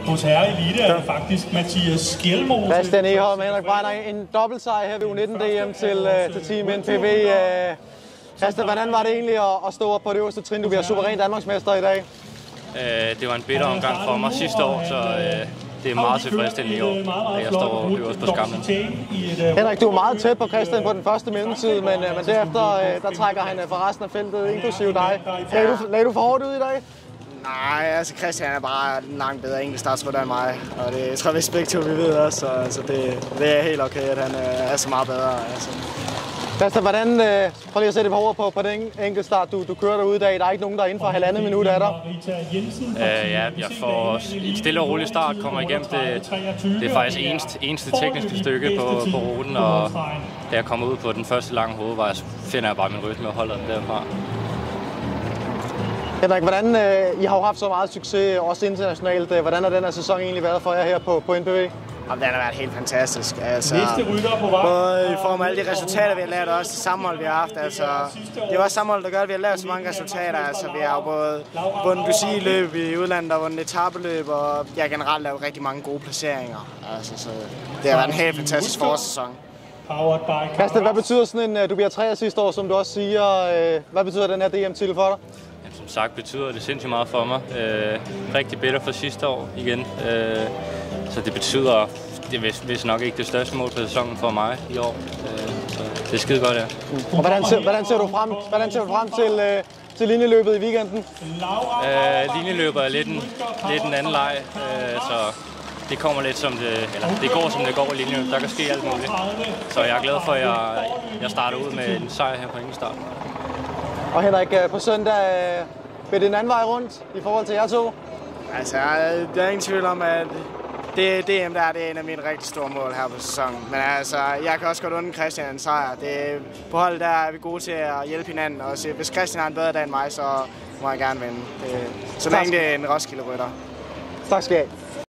Hos herre-elite er det faktisk Mathias Skjelmose. Christian Egholm og Henrik Brænder, en dobbeltsejr her ved U19-DM til Team NPV. Christian, hvordan var det egentlig at stå op på det øverste trin? Du bliver suveræn Danmarksmester i dag. Det var en bitter omgang for mig sidste år, så det er meget tilfredsstillende i år, at jeg står øverst på skamlen. Henrik, du er meget tæt på Christian på den første mellemtid, men derefter der trækker han fra resten af feltet, inklusive dig. Lagde du for hårdt ud i dag? Nej, altså Christian er bare langt bedre enkeltstartsrytter end mig, og det tror jeg begge to vi ved også, så det er helt okay, at han er så meget bedre. Altså. Christian, hvordan, prøv lige at sætte et par ord på den enkeltstart, du kører derude i dag. Der er ikke nogen, der er inden for halvandet minut af dig. Ja, jeg får en stille og rolig start, kommer igennem det er faktisk eneste tekniske stykke på ruten, og da jeg kommer ud på den første lange hovedvej, så finder jeg bare min rytme og holder den derfra. Henrik, hvordan, I har jo haft så meget succes, også internationalt. Hvordan har den her sæson egentlig været for jer her på NPV? Den har været helt fantastisk. Altså, både i form af alle de resultater, vi har lavet, og også det sammenhold, vi har haft. Altså, det er også sammenhold, der gør, at vi har lavet så mange resultater. Altså, vi har jo både vundet UCI-løb i udlandet og vundet etapeløb, og jeg har generelt lavet rigtig mange gode placeringer. Altså, så det har været en helt fantastisk forårssæson. Christian, hvad betyder sådan en, du bliver 3 sidste år, som du også siger, hvad betyder den her DM-titel for dig? Som sagt betyder det sindssygt meget for mig. Rigtig bitter for sidste år igen. Så det betyder, det er vist nok ikke det største mål på sæsonen for mig i år. Så det er skide godt, ja. Og hvordan ser du frem til linjeløbet i weekenden? Linjeløbet er lidt en anden leg, så det kommer lidt som det går som det går i linjeløbet. Der kan ske alt muligt. Så jeg er glad for, at jeg starter ud med en sejr her på enkeltstart. Og Henrik, på søndag bliver det en anden vej rundt i forhold til jer to? Altså, der er ingen tvivl om, at det DM der, det er en af mine rigtig store mål her på sæsonen. Men altså, jeg kan også godt undre Christian en sejr. På holdet der er vi gode til at hjælpe hinanden, og hvis Christian har en bedre dag end mig, så må jeg gerne vinde. Så længe det er en Roskilde-rytter. Tak skal I have.